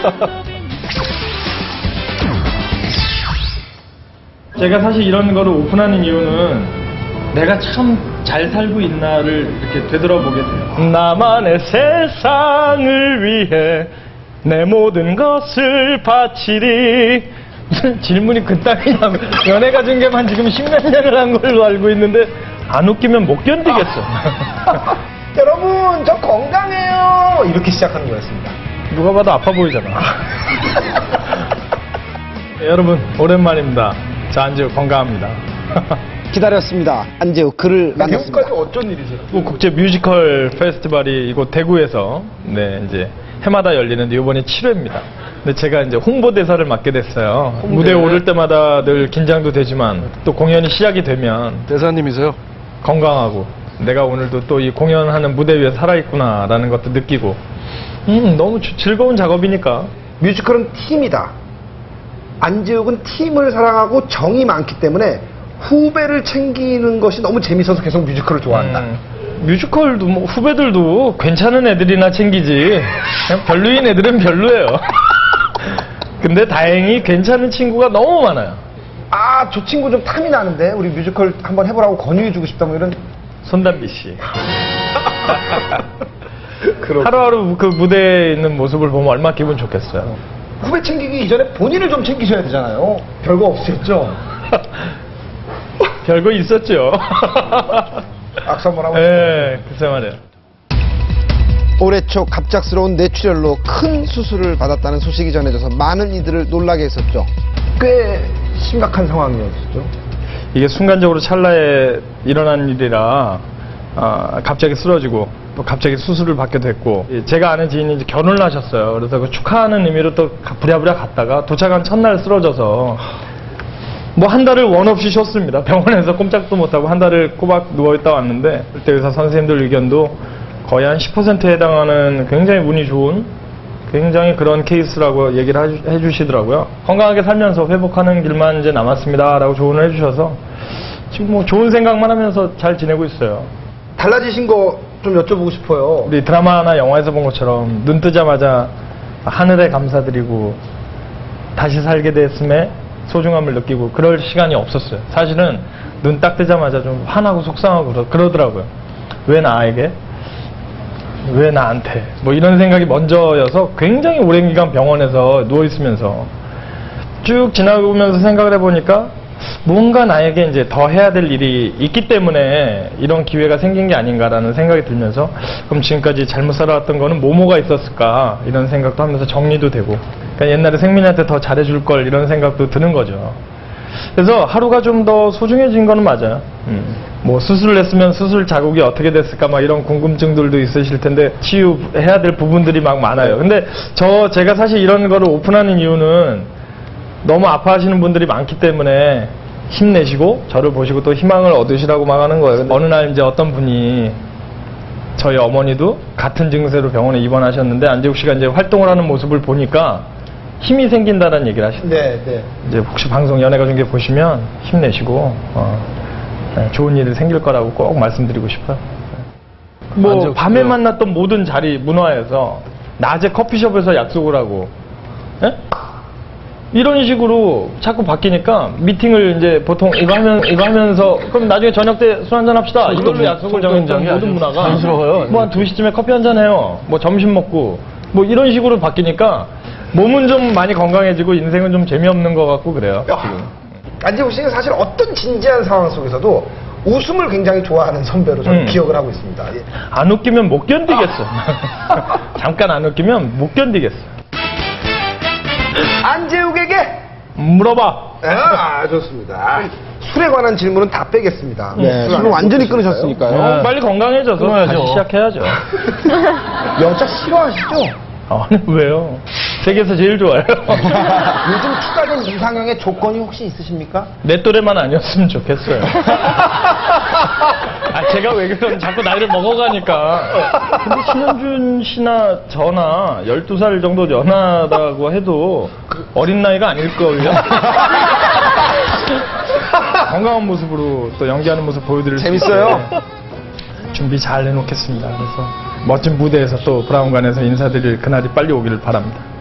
제가 사실 이런 거를 오픈하는 이유는 내가 참 잘 살고 있나를 이렇게 되돌아보게 돼요. 나만의 세상을 위해 내 모든 것을 바치리. 무슨 질문이 그따위냐면 연애가 중계만 지금 10몇 년을 한 걸로 알고 있는데 안 웃기면 못 견디겠어. 여러분 저 건강해요 이렇게 시작하는 거였습니다. 누가 봐도 아파 보이잖아. 네, 여러분 오랜만입니다. 저 안재욱 건강합니다. 기다렸습니다. 안재욱 글을 만났습니다. 미국까지 어쩐 일이세요? 뭐 국제 뮤지컬 페스티벌이 이곳 대구에서 네 이제 해마다 열리는데 이번에 7회입니다. 근데 제가 이제 홍보대사를 맡게 됐어요. 무대에 오를 때마다 늘 긴장도 되지만 또 공연이 시작이 되면 대사님이세요? 건강하고 내가 오늘도 또 이 공연하는 무대 위에 살아있구나라는 것도 느끼고 너무 즐거운 작업이니까. 뮤지컬은 팀이다. 안재욱은 팀을 사랑하고 정이 많기 때문에 후배를 챙기는 것이 너무 재밌어서 계속 뮤지컬을 좋아한다. 뮤지컬도 뭐 후배들도 괜찮은 애들이나 챙기지 그냥 별로인 애들은 별로예요. 근데 다행히 괜찮은 친구가 너무 많아요. 아, 저 친구 좀 탐이 나는데 우리 뮤지컬 한번 해보라고 권유해주고 싶다 뭐 이런. 손담비 씨. 하루하루 그 무대에 있는 모습을 보면 얼마나 기분 좋겠어요. 후배 챙기기 이전에 본인을 좀 챙기셔야 되잖아요. 별거 없었죠? 별거 있었죠. 악수 한번 하고. 예, 글쎄 말이에요. 올해 초 갑작스러운 뇌출혈로 큰 수술을 받았다는 소식이 전해져서 많은 이들을 놀라게 했었죠. 꽤 심각한 상황이었죠. 이게 순간적으로 찰나에 일어난 일이라 갑자기 쓰러지고 또 갑자기 수술을 받게 됐고, 제가 아는 지인이 이제 결혼을 하셨어요. 그래서 그 축하하는 의미로 또 부랴부랴 갔다가 도착한 첫날 쓰러져서 뭐 한 달을 원 없이 쉬었습니다. 병원에서 꼼짝도 못하고 한 달을 꼬박 누워있다 왔는데, 그때 의사 선생님들 의견도 거의 한 10%에 해당하는 굉장히 운이 좋은 굉장히 그런 케이스라고 얘기를 해주시더라고요. 건강하게 살면서 회복하는 길만 이제 남았습니다 라고 조언을 해주셔서 지금 뭐 좋은 생각만 하면서 잘 지내고 있어요. 달라지신 거 좀 여쭤보고 싶어요. 우리 드라마나 영화에서 본 것처럼 눈 뜨자마자 하늘에 감사드리고 다시 살게 됐음에 소중함을 느끼고 그럴 시간이 없었어요. 사실은 눈 딱 뜨자마자 좀 화나고 속상하고 그러더라고요. 왜 나에게? 왜 나한테? 뭐 이런 생각이 먼저여서 굉장히 오랜 기간 병원에서 누워있으면서 쭉 지나오면서 생각을 해보니까 뭔가 나에게 이제 더 해야 될 일이 있기 때문에 이런 기회가 생긴 게 아닌가라는 생각이 들면서, 그럼 지금까지 잘못 살아왔던 거는 뭐가 있었을까 이런 생각도 하면서 정리도 되고, 그러니까 옛날에 생민이한테 더 잘해줄 걸 이런 생각도 드는 거죠. 그래서 하루가 좀 더 소중해진 거는 맞아요. 뭐 수술을 했으면 수술 자국이 어떻게 됐을까 막 이런 궁금증들도 있으실 텐데 치유해야 될 부분들이 막 많아요. 근데 제가 사실 이런 거를 오픈하는 이유는 너무 아파하시는 분들이 많기 때문에 힘내시고 저를 보시고 또 희망을 얻으시라고 막 하는 거예요. 근데 어느 날 이제 어떤 분이, 저희 어머니도 같은 증세로 병원에 입원하셨는데 안재욱 씨가 이제 활동을 하는 모습을 보니까 힘이 생긴다는 얘기를 하시더라고요. 네. 이제 혹시 방송 연예가 중계 보시면 힘내시고 좋은 일이 생길 거라고 꼭 말씀드리고 싶어요. 뭐 밤에 만났던 모든 자리 문화에서 낮에 커피숍에서 약속을 하고, 예? 이런 식으로 자꾸 바뀌니까 미팅을 이제 보통 이거 하면서 그럼 나중에 저녁 때 술 한잔 합시다 이걸로 약속을 정했던 모든 문화가 자연스러워요. 뭐 한 2시쯤에 커피 한잔 해요. 뭐 점심 먹고 뭐 이런 식으로 바뀌니까 몸은 좀 많이 건강해지고 인생은 좀 재미없는 것 같고 그래요. 안재욱 씨는 사실 어떤 진지한 상황 속에서도 웃음을 굉장히 좋아하는 선배로 저는 기억을 하고 있습니다. 예. 안 웃기면 못 견디겠어. 잠깐 안 웃기면 못 견디겠어. 안재욱에게 물어봐. 아, 좋습니다. 술에 관한 질문은 다 빼겠습니다. 네, 술을 완전히 끊으셨으니까요. 빨리 건강해져서 다시 시작해야죠. 여자 싫어하시죠? 아니 왜요? 세계에서 제일 좋아요. 요즘 추가된 이상형의 조건이 혹시 있으십니까? 내 또래만 아니었으면 좋겠어요. 제가 왜 그러면 자꾸 나이를 먹어가니까. 근데 신현준 씨나 저나 12살 정도 연하다고 해도 어린 나이가 아닐걸요? 건강한 모습으로 또 연기하는 모습 보여드릴 수 있어요. 재밌어요? 준비 잘 해놓겠습니다. 그래서 멋진 무대에서 또 브라운관에서 인사드릴 그날이 빨리 오기를 바랍니다.